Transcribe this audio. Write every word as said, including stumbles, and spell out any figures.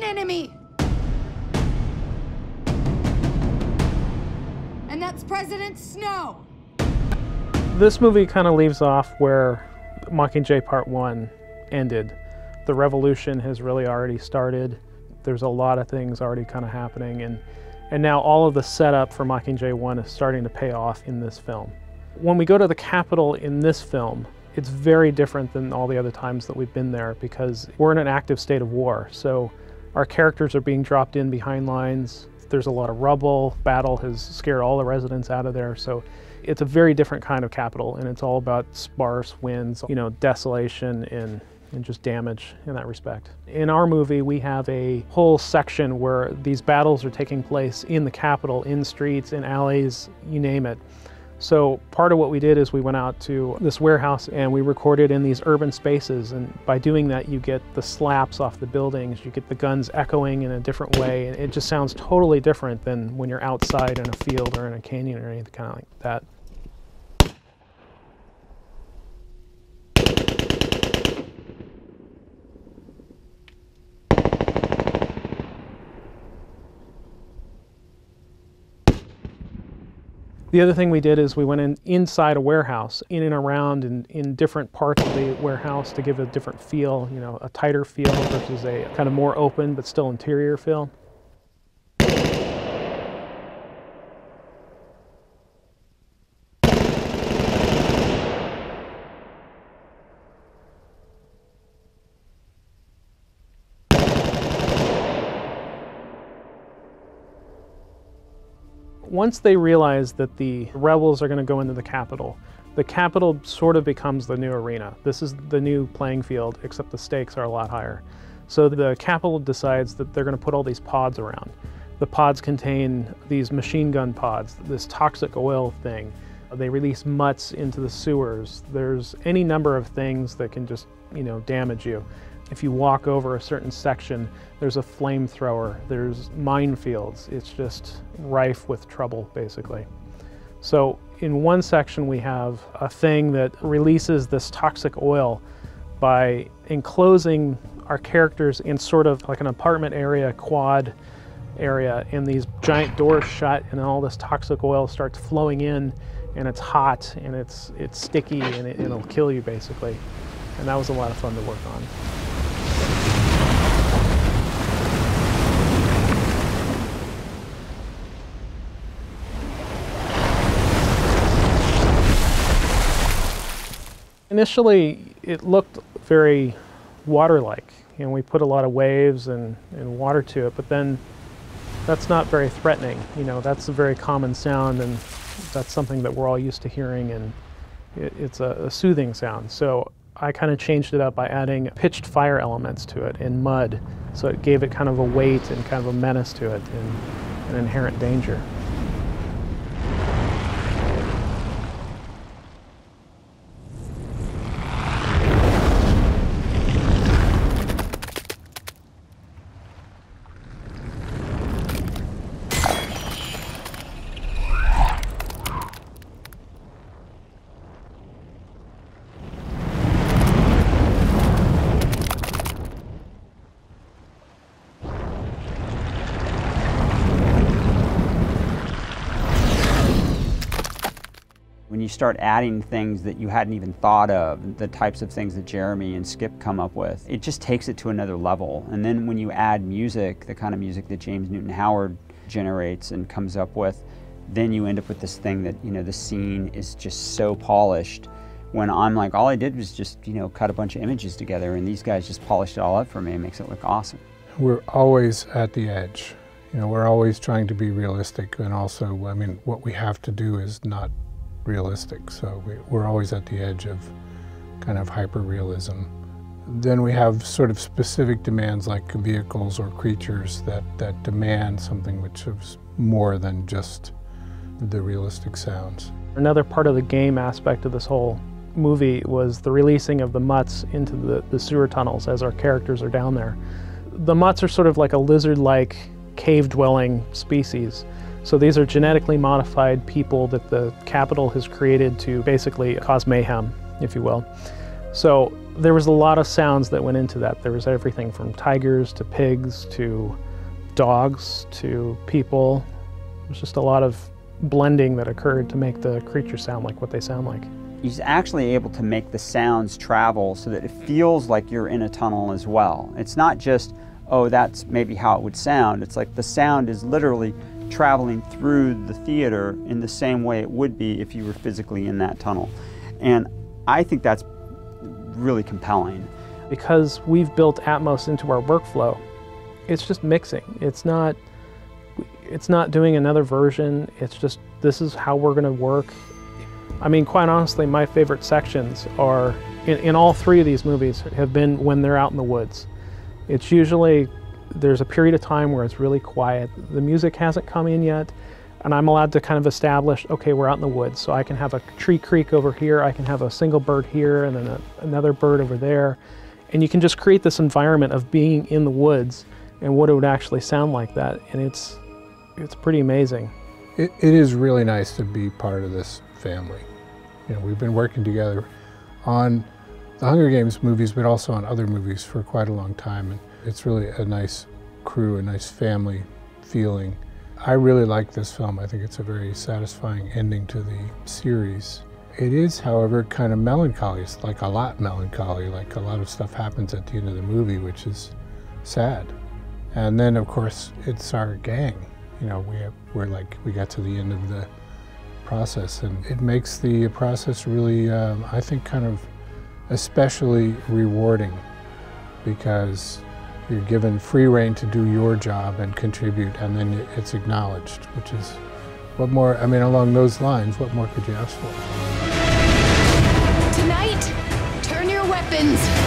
enemy. And that's President Snow. This movie kind of leaves off where Mockingjay Part One ended. The revolution has really already started. There's a lot of things already kind of happening, and and now all of the setup for Mockingjay One is starting to pay off in this film. When we go to the Capitol in this film, it's very different than all the other times that we've been there because we're in an active state of war. So our characters are being dropped in behind lines. There's a lot of rubble. Battle has scared all the residents out of there. So it's a very different kind of Capitol, and it's all about sparse winds, you know, desolation and, and just damage in that respect. In our movie, we have a whole section where these battles are taking place in the Capitol, in streets, in alleys, you name it. So part of what we did is we went out to this warehouse and we recorded in these urban spaces, and by doing that you get the slaps off the buildings, you get the guns echoing in a different way, and it just sounds totally different than when you're outside in a field or in a canyon or anything kind of like that. The other thing we did is we went in inside a warehouse, in and around and in different parts of the warehouse to give a different feel, you know, a tighter feel versus a kind of more open but still interior feel. Once they realize that the rebels are going to go into the Capitol, the Capitol sort of becomes the new arena. This is the new playing field, except the stakes are a lot higher. So the Capitol decides that they're going to put all these pods around. The pods contain these machine gun pods, this toxic oil thing. They release mutts into the sewers. There's any number of things that can just, you know, damage you. If you walk over a certain section, there's a flamethrower, there's minefields. It's just rife with trouble, basically. So in one section we have a thing that releases this toxic oil by enclosing our characters in sort of like an apartment area, quad area, and these giant doors shut, and all this toxic oil starts flowing in, and it's hot, and it's, it's sticky, and it, it'll kill you, basically. And that was a lot of fun to work on. Initially, it looked very water-like. You know, we put a lot of waves and, and water to it, but then that's not very threatening. You know, that's a very common sound, and that's something that we're all used to hearing, and it, it's a, a soothing sound. So I kind of changed it up by adding pitched fire elements to it in mud, so it gave it kind of a weight and kind of a menace to it and an inherent danger. When you start adding things that you hadn't even thought of, the types of things that Jeremy and Skip come up with, it just takes it to another level. And then when you add music, the kind of music that James Newton Howard generates and comes up with, then you end up with this thing that, you know, the scene is just so polished. When I'm like, all I did was just, you know, cut a bunch of images together, and these guys just polished it all up for me and makes it look awesome. We're always at the edge. You know, we're always trying to be realistic, and also, I mean, what we have to do is not realistic, so we, we're always at the edge of kind of hyper-realism. Then we have sort of specific demands like vehicles or creatures that, that demand something which is more than just the realistic sounds. Another part of the game aspect of this whole movie was the releasing of the mutts into the, the sewer tunnels as our characters are down there. The mutts are sort of like a lizard-like cave-dwelling species. So these are genetically modified people that the Capitol has created to basically cause mayhem, if you will. So There was a lot of sounds that went into that. There was everything from tigers to pigs to dogs to people. It was just a lot of blending that occurred to make the creatures sound like what they sound like. He's actually able to make the sounds travel so that it feels like you're in a tunnel as well. It's not just, oh, that's maybe how it would sound. It's like the sound is literally traveling through the theater in the same way it would be if you were physically in that tunnel. And I think that's really compelling. Because we've built Atmos into our workflow, it's just mixing. It's not, it's not doing another version. It's just, this is how we're gonna work. I mean, quite honestly, my favorite sections are, in, in all three of these movies, have been when they're out in the woods. It's usually, there's a period of time where it's really quiet. The music hasn't come in yet, and I'm allowed to kind of establish, okay, we're out in the woods, so I can have a tree creak over here, I can have a single bird here, and then a, another bird over there. And you can just create this environment of being in the woods and what it would actually sound like that, and it's, it's pretty amazing. It, it is really nice to be part of this family. You know, we've been working together on the Hunger Games movies, but also on other movies for quite a long time, and it's really a nice crew, a nice family feeling. I really like this film. I think it's a very satisfying ending to the series. It is, however, kind of melancholy. It's like a lot melancholy, like a lot of stuff happens at the end of the movie, which is sad. And then, of course, it's our gang. You know, we have, we're like, we got to the end of the process, and it makes the process really, um, I think, kind of especially rewarding, because you're given free rein to do your job and contribute, and then it's acknowledged, which is, what more, I mean, along those lines, what more could you ask for? Tonight, turn your weapons